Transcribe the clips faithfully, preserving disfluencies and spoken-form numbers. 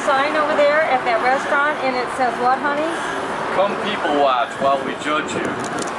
sign over there at that restaurant, and it says what, honey? Come people watch while we judge you.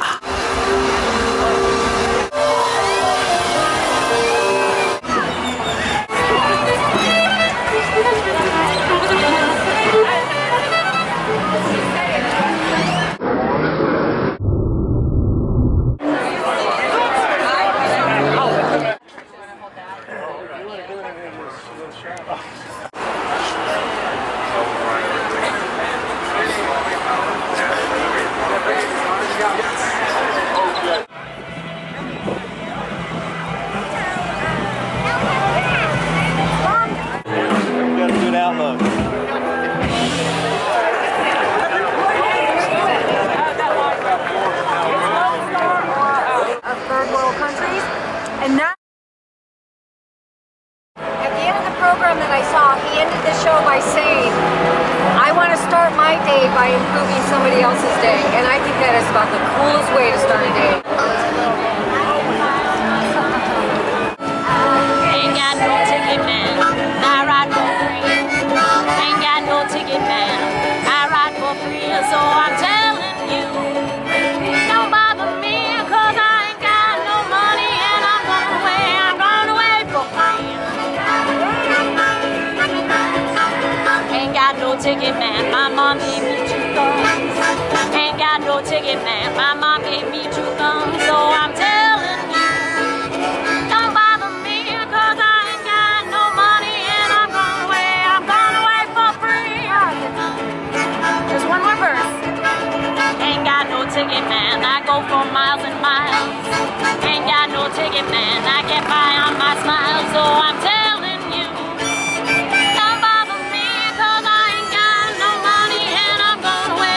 By improving somebody else's day, and I think that is about the coolest way to start a day. Ain't got no ticket, man. I ride for free. Ain't got no ticket, man. I ride for free. So I'm telling you, don't bother me, cause I ain't got no money, and I'm going away. I'm going away for free. Ain't got no ticket, man. My mom gave me ain't got no ticket, man. My mom gave me two thumbs, so I'm telling you, don't bother me, cause I ain't got no money, and I'm going away, I'm going away for free. There's one more verse. Ain't got no ticket, man. I go for miles and miles. Ain't got no ticket, man. I get by on my smile, so I'm telling you, don't bother me, cause I ain't got no money, and I'm going away.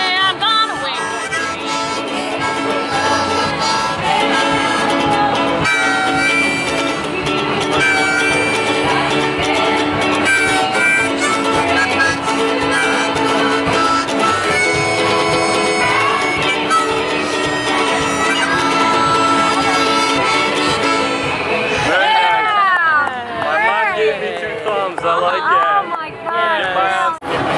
I like it. Oh my God. Yeah.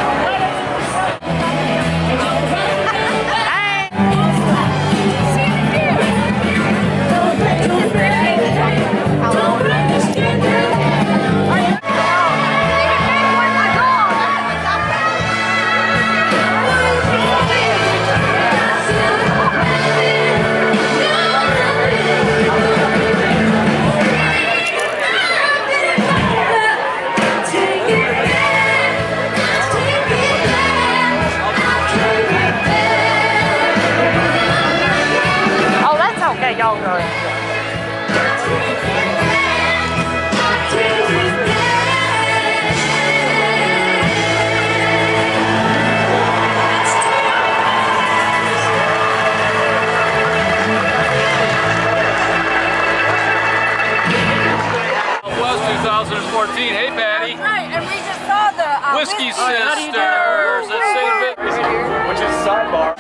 Y'all go. twenty fourteen. Hey, Patty. That's right, and we just saw the uh, Whiskey Whiskey Sisters at Saint Vincent, which is sidebar.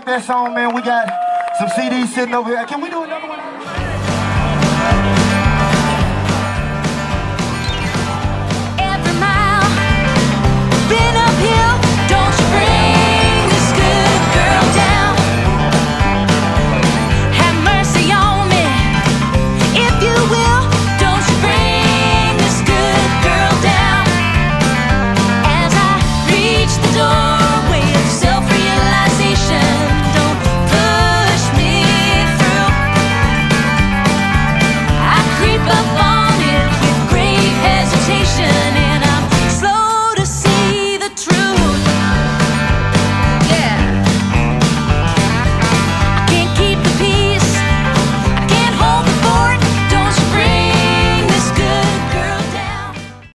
that song, man. We got some C Ds sitting over here. Can we do another one? Every mile, been